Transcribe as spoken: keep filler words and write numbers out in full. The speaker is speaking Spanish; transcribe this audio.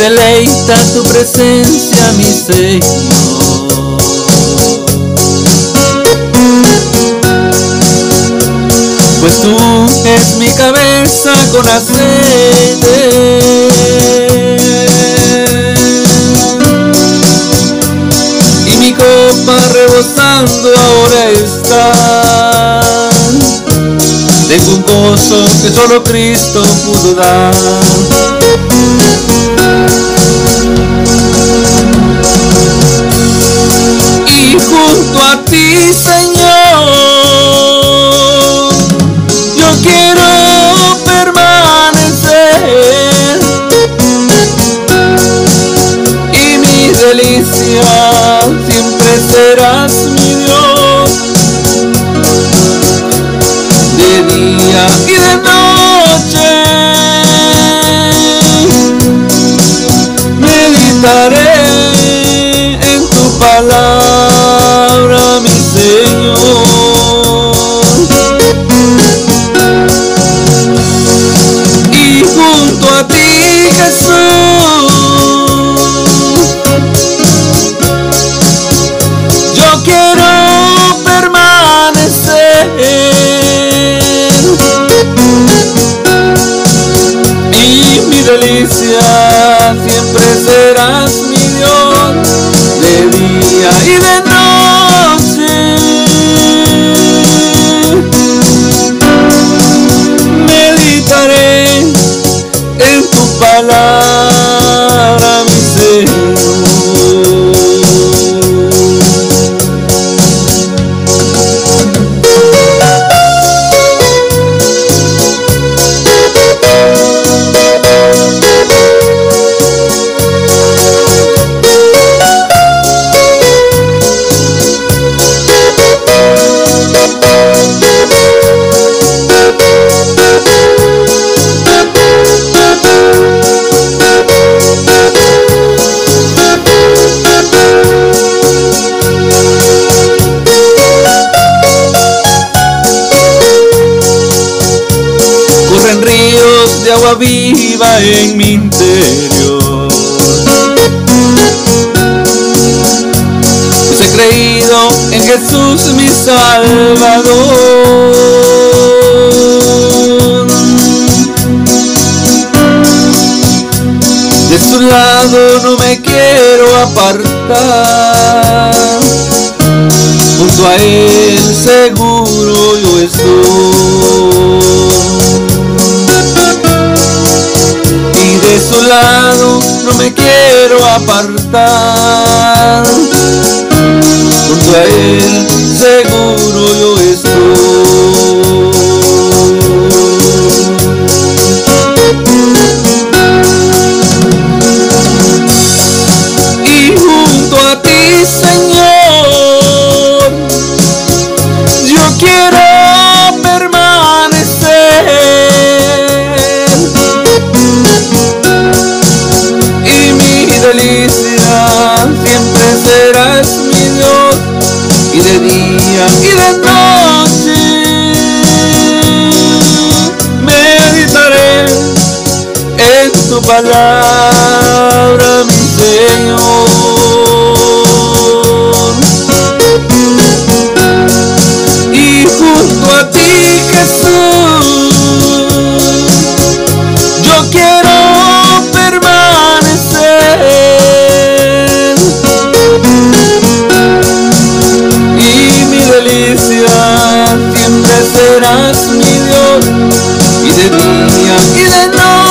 deleita tu presencia, mi Señor. Pues tú es mi cabeza con aceite, y mi copa rebosando ahora está. Tengo un gozo que solo Cristo pudo dar. Y junto a ti, Señor, yo quiero permanecer, y mi delicia siempre serás mi Dios. De día y de noche meditaré en tu palabra, mi Señor. Y junto a ti, Jesús, yo quiero permanecer, y mi delicia siempre serás mi Dios. De día y de noche meditaré en tu palabra, mi Señor. Corren ríos de agua viva en mi interior, pues he creído en Jesús mi Salvador. De su lado no me quiero apartar, junto a Él seguro yo estoy. De su lado no me quiero apartar, junto a Él seguro yo estoy. Y junto a ti, Señor, yo quiero permanecer, delicia siempre serás mi Dios. Y de día y de noche meditaré en tu palabra, mi Señor. Y junto a ti, Jesús, yo quiero permanecer, y mi delicia siempre serás mi Dios. Y de día y de noche